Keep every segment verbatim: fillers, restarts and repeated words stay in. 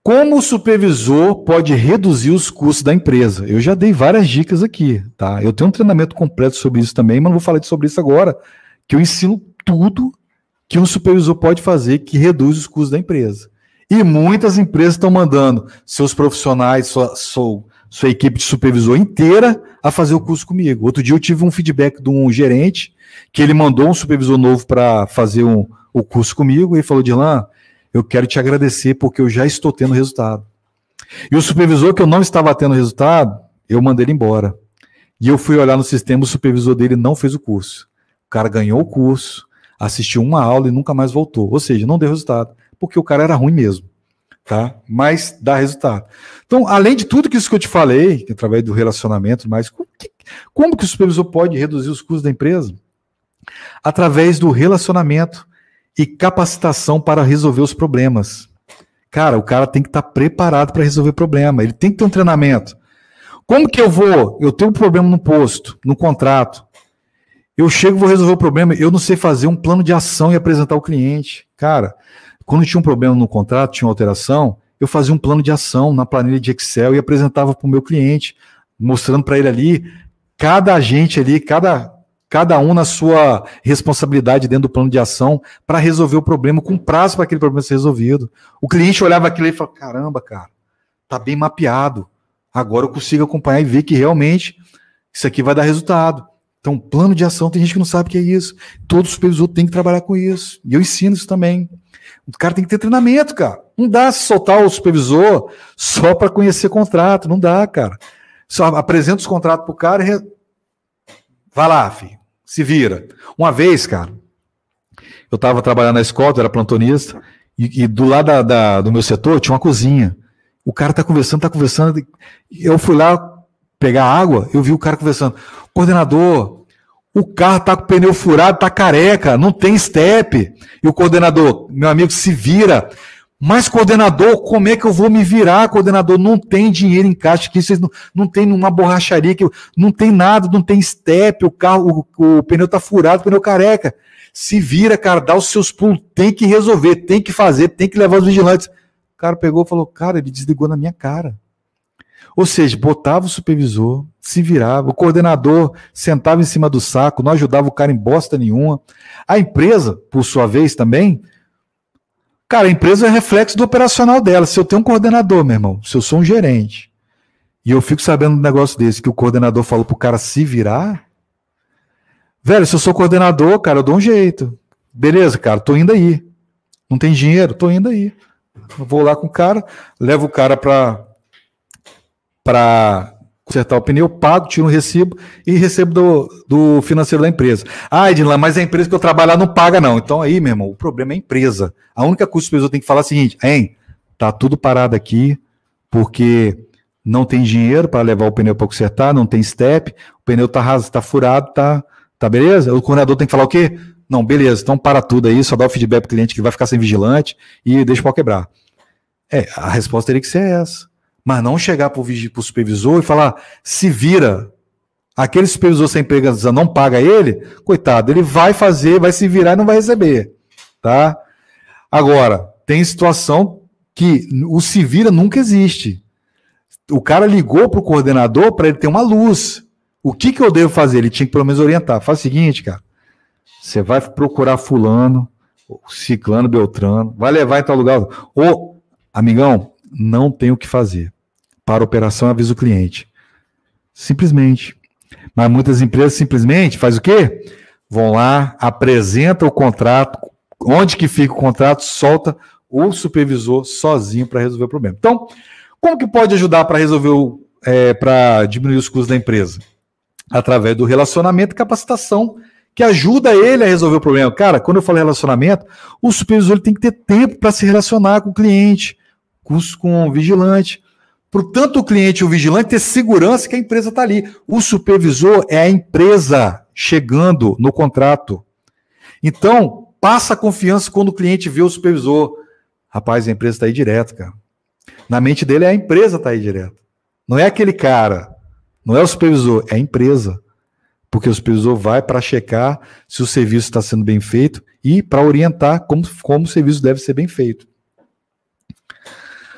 Como o supervisor pode reduzir os custos da empresa? Eu já dei várias dicas aqui, tá? Eu tenho um treinamento completo sobre isso também, mas não vou falar sobre isso agora, que eu ensino tudo que um supervisor pode fazer que reduz os custos da empresa. E muitas empresas estão mandando seus profissionais, sua, sua, sua equipe de supervisor inteira a fazer o curso comigo. Outro dia eu tive um feedback de um gerente que ele mandou um supervisor novo para fazer um, o curso comigo e ele falou, Dirlan, eu quero te agradecer porque eu já estou tendo resultado. E o supervisor que eu não estava tendo resultado, eu mandei ele embora. E eu fui olhar no sistema, o supervisor dele não fez o curso. O cara ganhou o curso, assistiu uma aula e nunca mais voltou. Ou seja, não deu resultado, porque o cara era ruim mesmo. Tá? Mas dá resultado. Então, além de tudo isso que eu te falei, através do relacionamento, mas como que, como que o supervisor pode reduzir os custos da empresa? Através do relacionamento e capacitação para resolver os problemas. Cara, o cara tem que estar preparado para resolver problema, ele tem que ter um treinamento. Como que eu vou? Eu tenho um problema no posto, no contrato. Eu chego e vou resolver o problema, eu não sei fazer um plano de ação e apresentar ao cliente. Cara, quando tinha um problema no contrato, tinha uma alteração, eu fazia um plano de ação na planilha de Excel e apresentava para o meu cliente, mostrando para ele ali, cada agente ali, cada... cada um na sua responsabilidade dentro do plano de ação para resolver o problema, com prazo para aquele problema ser resolvido. O cliente olhava aquilo e falava, caramba, cara, tá bem mapeado. Agora eu consigo acompanhar e ver que realmente isso aqui vai dar resultado. Então, plano de ação, tem gente que não sabe o que é isso. Todo supervisor tem que trabalhar com isso. E eu ensino isso também. O cara tem que ter treinamento, cara. Não dá se soltar o supervisor só para conhecer contrato. Não dá, cara. Só apresenta os contratos pro cara e... vai lá, filho. Se vira. Uma vez, cara, eu estava trabalhando na escola, eu era plantonista, e, e do lado da, da, do meu setor tinha uma cozinha. O cara tá conversando, tá conversando. Eu fui lá pegar água, eu vi o cara conversando. Coordenador, o carro tá com o pneu furado, tá careca, não tem step. E o coordenador, meu amigo, se vira. Mas, coordenador, como é que eu vou me virar, coordenador? Não tem dinheiro em caixa aqui, vocês não, não tem uma borracharia, que não tem nada, não tem step, o carro, o, o pneu tá furado, o pneu careca. Se vira, cara, dá os seus pulos, tem que resolver, tem que fazer, tem que levar os vigilantes. O cara pegou e falou, cara, ele desligou na minha cara. Ou seja, botava o supervisor, se virava, o coordenador sentava em cima do saco, não ajudava o cara em bosta nenhuma. A empresa, por sua vez também, cara, a empresa é reflexo do operacional dela. Se eu tenho um coordenador, meu irmão, se eu sou um gerente, e eu fico sabendo um negócio desse, que o coordenador falou pro cara se virar, velho, se eu sou coordenador, cara, eu dou um jeito. Beleza, cara, tô indo aí. Não tem dinheiro? Tô indo aí. Eu vou lá com o cara, levo o cara para para consertar o pneu, pago, tiro um recibo e recebo do, do financeiro da empresa. Ah, Edilã, mas a empresa que eu trabalho lá não paga não. Então aí, meu irmão, o problema é a empresa. A única coisa que o supervisor tem que falar é o seguinte, hein, tá tudo parado aqui porque não tem dinheiro para levar o pneu para consertar, não tem step, o pneu tá raso, tá furado, tá, tá beleza? O coordenador tem que falar o quê? Não, beleza, então para tudo aí, só dá o feedback pro cliente que vai ficar sem vigilante e deixa o pau quebrar. É, a resposta teria que ser essa. Mas não chegar para o supervisor e falar, se vira. Aquele supervisor sem empresa não paga ele, coitado, ele vai fazer, vai se virar e não vai receber. Tá? Agora, tem situação que o se vira nunca existe. O cara ligou para o coordenador para ele ter uma luz. O que, que eu devo fazer? Ele tinha que pelo menos orientar. Faz o seguinte, cara, você vai procurar fulano, ciclano, beltrano, vai levar em tal lugar. Ô, amigão, não tem o que fazer. Para a operação, avisa o cliente. Simplesmente. Mas muitas empresas simplesmente faz o quê? Vão lá, apresenta o contrato, onde que fica o contrato, solta o supervisor sozinho para resolver o problema. Então, como que pode ajudar para resolver o, é, para diminuir os custos da empresa? Através do relacionamento e capacitação, que ajuda ele a resolver o problema. Cara, quando eu falo relacionamento, o supervisor ele tem que ter tempo para se relacionar com o cliente, com, com o vigilante. Portanto, o cliente e o vigilante ter segurança que a empresa está ali. O supervisor é a empresa chegando no contrato. Então, passa a confiança quando o cliente vê o supervisor. Rapaz, a empresa está aí direto, cara. Na mente dele, a empresa está aí direto. Não é aquele cara, não é o supervisor, é a empresa. Porque o supervisor vai para checar se o serviço está sendo bem feito e para orientar como, como o serviço deve ser bem feito.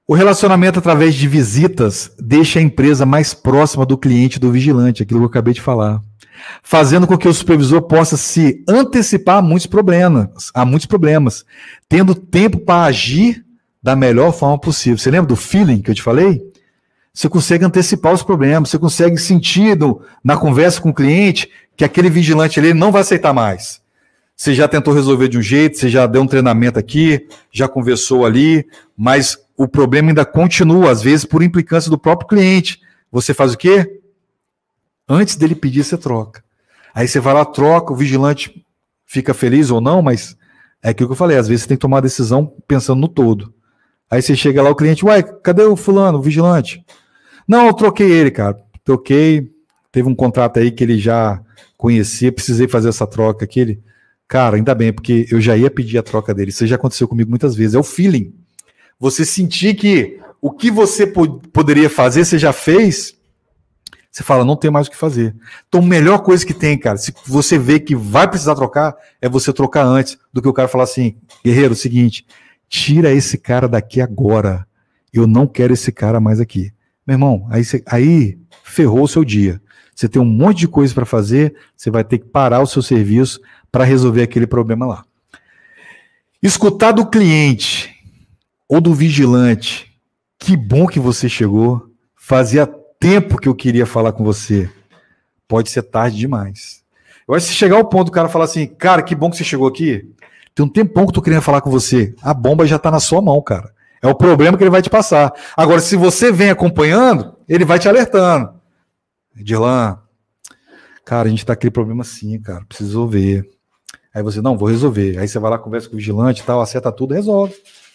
O relacionamento através de visitas deixa a empresa mais próxima do cliente e do vigilante, aquilo que eu acabei de falar, fazendo com que o supervisor possa se antecipar a muitos problemas, a muitos problemas, tendo tempo para agir da melhor forma possível. Você lembra do feeling que eu te falei? Você consegue antecipar os problemas, você consegue sentir no, na conversa com o cliente que aquele vigilante ali não vai aceitar mais. Você já tentou resolver de um jeito, você já deu um treinamento aqui, já conversou ali, mas o problema ainda continua, às vezes por implicância do próprio cliente. Você faz o quê? Antes dele pedir, você troca. Aí você vai lá, troca, o vigilante fica feliz ou não, mas é aquilo que eu falei, às vezes você tem que tomar uma decisão pensando no todo. Aí você chega lá, o cliente, uai, cadê o fulano, o vigilante? Não, eu troquei ele, cara. Troquei, teve um contrato aí que ele já conhecia, precisei fazer essa troca aqui. Ele, cara, ainda bem, porque eu já ia pedir a troca dele. Isso já aconteceu comigo muitas vezes. É o feeling. Você sentir que o que você po- poderia fazer, você já fez, você fala, não tem mais o que fazer. Então, a melhor coisa que tem, cara, se você vê que vai precisar trocar, é você trocar antes do que o cara falar assim, guerreiro, é o seguinte, tira esse cara daqui agora. Eu não quero esse cara mais aqui. Meu irmão, aí, você, aí ferrou o seu dia. Você tem um monte de coisa para fazer, você vai ter que parar o seu serviço para resolver aquele problema lá. Escutar do cliente ou do vigilante, que bom que você chegou, fazia tempo que eu queria falar com você. Pode ser tarde demais. Eu acho que se chegar ao ponto do cara falar assim, cara, que bom que você chegou aqui, tem um tempão que eu tô querendo falar com você, a bomba já tá na sua mão, cara. É o problema que ele vai te passar. Agora, se você vem acompanhando, ele vai te alertando. Edirlan, cara, a gente tá com aquele problema assim, cara, preciso resolver. Aí você, não, vou resolver. Aí você vai lá, conversa com o vigilante e tal, acerta tudo, resolve.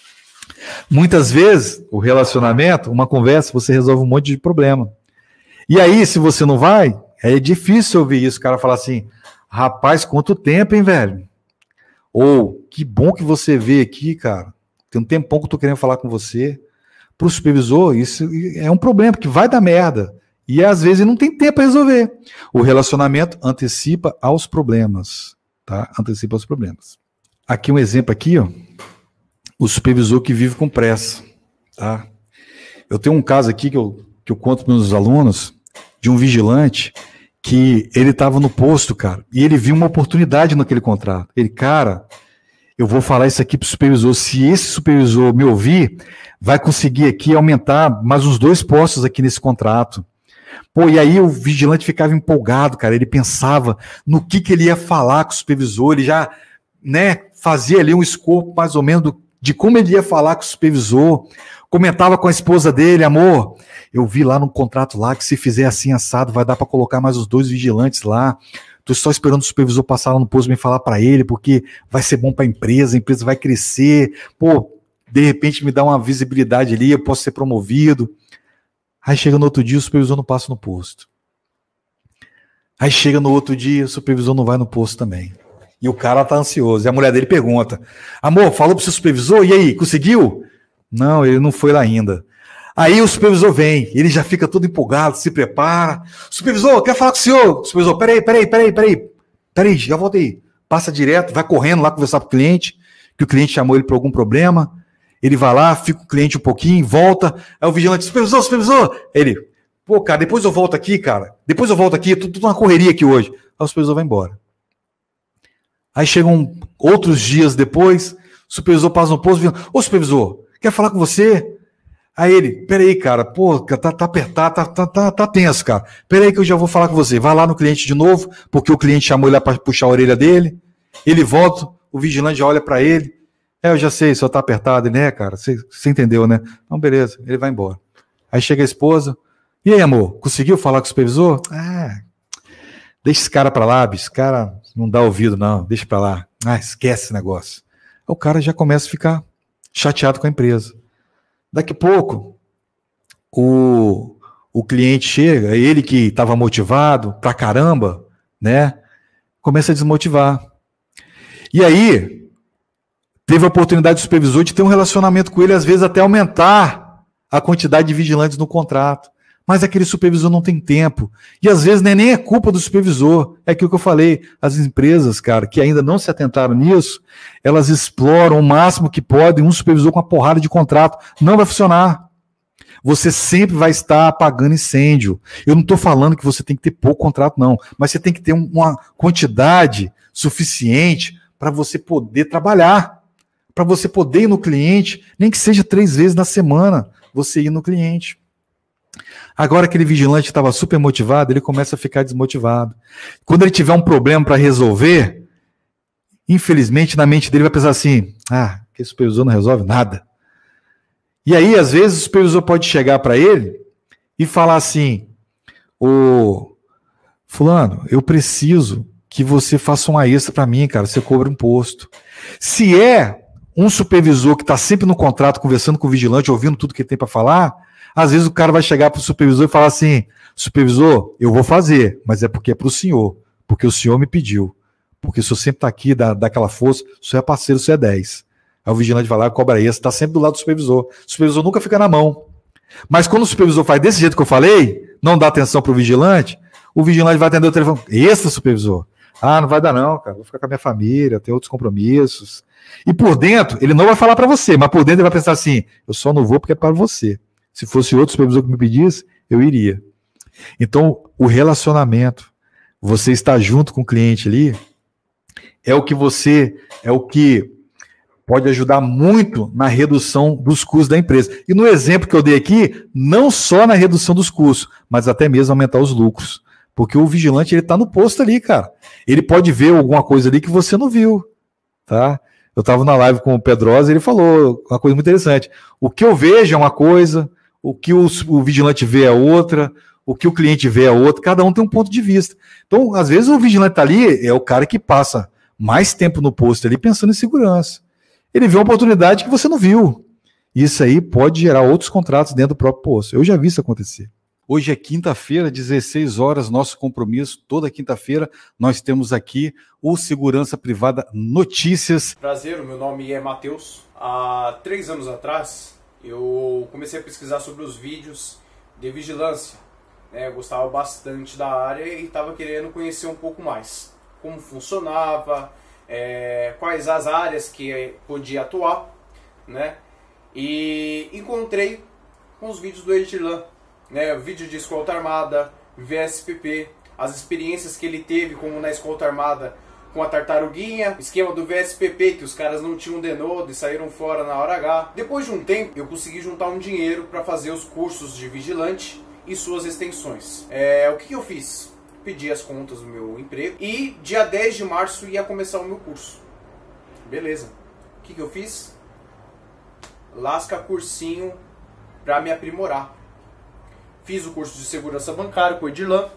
Muitas vezes, o relacionamento, uma conversa, você resolve um monte de problema. E aí, se você não vai, é difícil ouvir isso. O cara falar assim, rapaz, quanto tempo, hein, velho? Ou, que bom que você veio aqui, cara. Tem um tempão que eu tô querendo falar com você. Para o supervisor, isso é um problema, porque vai dar merda. E às vezes não tem tempo para resolver. O relacionamento antecipa aos problemas. Tá? Antecipa aos problemas. Aqui um exemplo aqui, ó. O supervisor que vive com pressa. Tá? Eu tenho um caso aqui que eu, que eu conto para meus alunos, de um vigilante que ele estava no posto, cara, e ele viu uma oportunidade naquele contrato. Ele, cara, eu vou falar isso aqui para o supervisor. Se esse supervisor me ouvir, vai conseguir aqui aumentar mais uns dois postos aqui nesse contrato. Pô, e aí o vigilante ficava empolgado, cara. Ele pensava no que, que ele ia falar com o supervisor. Ele já, né, fazia ali um escopo mais ou menos do, de como ele ia falar com o supervisor. Comentava com a esposa dele, amor, eu vi lá no contrato lá que se fizer assim assado, vai dar para colocar mais os dois vigilantes lá. Tô só esperando o supervisor passar lá no posto e me falar para ele, porque vai ser bom para a empresa, a empresa vai crescer. Pô, de repente me dá uma visibilidade ali, eu posso ser promovido. Aí chega no outro dia, o supervisor não passa no posto. Aí chega no outro dia, o supervisor não vai no posto também. E o cara tá ansioso. E a mulher dele pergunta, amor, falou pro seu supervisor? E aí, conseguiu? Não, ele não foi lá ainda. Aí o supervisor vem, ele já fica todo empolgado, se prepara. Supervisor, quer falar com o senhor? Supervisor, peraí, peraí, peraí, peraí. Peraí, já volta aí. Passa direto, vai correndo lá conversar com o cliente, que o cliente chamou ele por algum problema. Ele vai lá, fica com o cliente um pouquinho, volta. Aí o vigilante, supervisor, supervisor. Ele, pô, cara, depois eu volto aqui, cara. Depois eu volto aqui, tô tudo uma correria aqui hoje. Aí o supervisor vai embora. Aí chegam outros dias depois, o supervisor passa no posto, ô supervisor, quer falar com você? Aí ele, peraí, cara, pô, tá, tá apertado, tá, tá, tá, tá tenso, cara. Peraí que eu já vou falar com você. Vai lá no cliente de novo, porque o cliente chamou ele lá para puxar a orelha dele. Ele volta, o vigilante já olha para ele. É, eu já sei, só tá apertado, né, cara? Você, você entendeu, né? Então, beleza, ele vai embora. Aí chega a esposa. E aí, amor, conseguiu falar com o supervisor? Ah, deixa esse cara pra lá, bicho. Esse cara não dá ouvido, não. Deixa pra lá. Ah, esquece esse negócio. Aí o cara já começa a ficar chateado com a empresa. Daqui a pouco, o, o cliente chega, ele que estava motivado pra caramba, né? Começa a desmotivar. E aí, teve a oportunidade do supervisor de ter um relacionamento com ele, às vezes até aumentar a quantidade de vigilantes no contrato. mas aquele supervisor não tem tempo. E às vezes nem, nem é culpa do supervisor. É aquilo que eu falei. As empresas, cara, que ainda não se atentaram nisso, elas exploram o máximo que podem um supervisor com uma porrada de contrato. Não vai funcionar. Você sempre vai estar apagando incêndio. Eu não estou falando que você tem que ter pouco contrato, não. Mas você tem que ter uma quantidade suficiente para você poder trabalhar. Para você poder ir no cliente, nem que seja três vezes na semana, você ir no cliente. Agora aquele vigilante estava super motivado, ele começa a ficar desmotivado. Quando ele tiver um problema para resolver, infelizmente na mente dele vai pensar assim, ah, que supervisor não resolve nada. E aí, às vezes, o supervisor pode chegar para ele e falar assim, ô, fulano, eu preciso que você faça uma extra para mim, cara, você cobra imposto. Se é um supervisor que está sempre no contrato, conversando com o vigilante, ouvindo tudo que ele tem para falar, às vezes o cara vai chegar para o supervisor e falar assim, supervisor, eu vou fazer, mas é porque é para o senhor, porque o senhor me pediu, porque o senhor sempre está aqui, dá, dá aquela força, o senhor é parceiro, o senhor é dez. Aí o vigilante vai lá e cobra isso, está sempre do lado do supervisor. O supervisor nunca fica na mão. Mas quando o supervisor faz desse jeito que eu falei, não dá atenção para o vigilante, o vigilante vai atender o telefone. Esse supervisor? Ah, não vai dar não, cara, vou ficar com a minha família, tenho outros compromissos. E por dentro, ele não vai falar para você, mas por dentro ele vai pensar assim, eu só não vou porque é para você. Se fosse outro supervisor que me pedisse, eu iria. Então, o relacionamento, você estar junto com o cliente ali, é o que você, é o que pode ajudar muito na redução dos custos da empresa. E no exemplo que eu dei aqui, não só na redução dos custos, mas até mesmo aumentar os lucros. Porque o vigilante, ele está no posto ali, cara. Ele pode ver alguma coisa ali que você não viu, tá? Eu estava na live com o Pedrosa e ele falou uma coisa muito interessante. O que eu vejo é uma coisa, o que o, o vigilante vê é outra, o que o cliente vê é outra, cada um tem um ponto de vista. Então, às vezes, o vigilante está ali, é o cara que passa mais tempo no posto ali pensando em segurança. Ele vê uma oportunidade que você não viu. Isso aí pode gerar outros contratos dentro do próprio posto. Eu já vi isso acontecer. Hoje é quinta-feira, dezesseis horas, nosso compromisso. Toda quinta-feira nós temos aqui o Segurança Privada Notícias. Prazer, o meu nome é Matheus. Há três anos atrás, eu comecei a pesquisar sobre os vídeos de vigilância. Eu gostava bastante da área e estava querendo conhecer um pouco mais. Como funcionava, é, quais as áreas que podia atuar, né? E encontrei com os vídeos do Edirlan. Né, vídeo de escolta armada, V S P P, as experiências que ele teve como na escolta armada com a tartaruguinha, esquema do V S P P que os caras não tinham denodo e saíram fora na hora H. Depois de um tempo eu consegui juntar um dinheiro para fazer os cursos de vigilante e suas extensões. É, o que, que eu fiz? Pedi as contas do meu emprego e dia dez de março ia começar o meu curso. Beleza. O que, que eu fiz? Lasca cursinho para me aprimorar. Fiz o curso de segurança bancária com o Edirlan.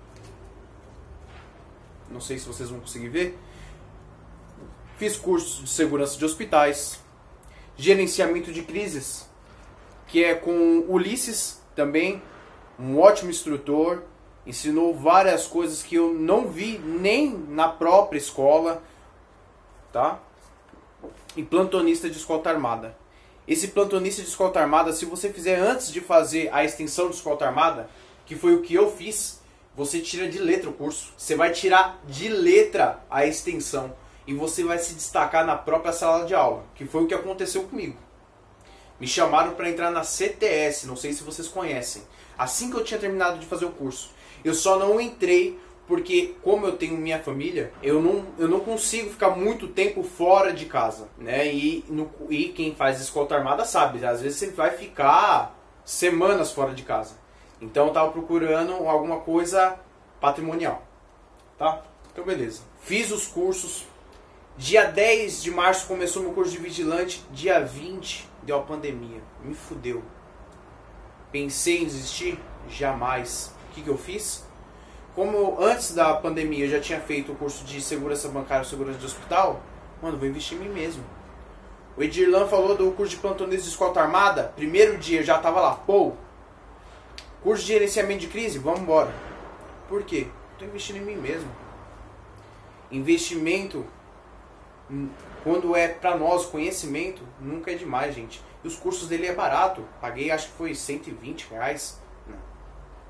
Não sei se vocês vão conseguir ver. Fiz curso de segurança de hospitais. Gerenciamento de crises, que é com o Ulisses também, um ótimo instrutor. Ensinou várias coisas que eu não vi nem na própria escola. Tá? E plantonista de escolta armada. Esse plantonista de escolta armada, se você fizer antes de fazer a extensão de escolta armada, que foi o que eu fiz, você tira de letra o curso. Você vai tirar de letra a extensão. E você vai se destacar na própria sala de aula, que foi o que aconteceu comigo. Me chamaram para entrar na C T S, não sei se vocês conhecem. Assim que eu tinha terminado de fazer o curso. Eu só não entrei porque, como eu tenho minha família, eu não, eu não consigo ficar muito tempo fora de casa, né? E, no, e quem faz escolta armada sabe, às vezes você vai ficar semanas fora de casa. Então eu tava procurando alguma coisa patrimonial, tá? Então beleza. Fiz os cursos. Dia dez de março começou meu curso de vigilante. Dia vinte deu a pandemia. Me fudeu. Pensei em desistir? Jamais. O que, que eu fiz? Como antes da pandemia eu já tinha feito o curso de segurança bancária e segurança de hospital, mano, vou investir em mim mesmo. O Edirlan falou do curso de plantonista de escolta armada, primeiro dia eu já tava lá, pô, curso de gerenciamento de crise, vamos embora. Por quê? Tô investindo em mim mesmo. Investimento, quando é pra nós conhecimento, nunca é demais, gente. E os cursos dele é barato, paguei acho que foi cento e vinte reais.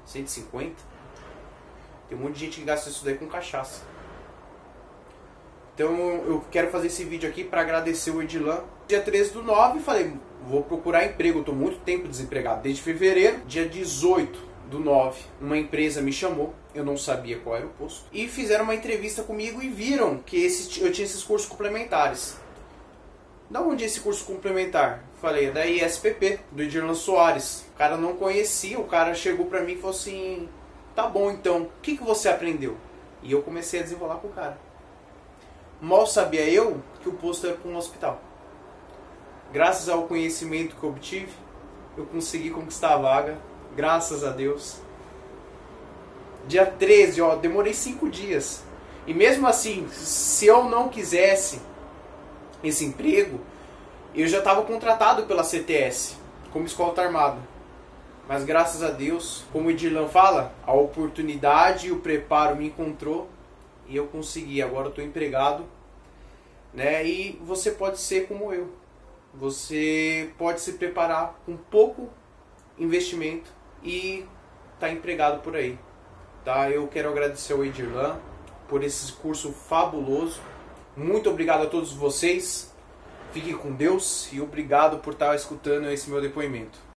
cento e cinquenta. Tem um monte de gente que gasta isso daí com cachaça. Então eu quero fazer esse vídeo aqui para agradecer o Edilan. Dia treze do nove, falei, vou procurar emprego, estou muito tempo desempregado, desde fevereiro. Dia dezoito do nove, uma empresa me chamou, eu não sabia qual era o posto, e fizeram uma entrevista comigo e viram que esse, eu tinha esses cursos complementares. Da onde é esse curso complementar? Falei, é da I S P P, do Edirlan Soares. O cara não conhecia, o cara chegou pra mim e falou assim, tá bom então, o que, que você aprendeu? E eu comecei a desenrolar com o cara. Mal sabia eu que o posto era para um hospital. Graças ao conhecimento que eu obtive, eu consegui conquistar a vaga, graças a Deus. Dia treze, ó, demorei cinco dias. E mesmo assim, se eu não quisesse esse emprego, eu já estava contratado pela C T S, como escolta armada. Mas graças a Deus, como o Edirlan fala, a oportunidade e o preparo me encontrou e eu consegui. Agora eu estou empregado, né? E você pode ser como eu. Você pode se preparar com pouco investimento e tá empregado por aí, tá? Eu quero agradecer ao Edirlan por esse curso fabuloso. Muito obrigado a todos vocês. Fiquem com Deus e obrigado por estar escutando esse meu depoimento.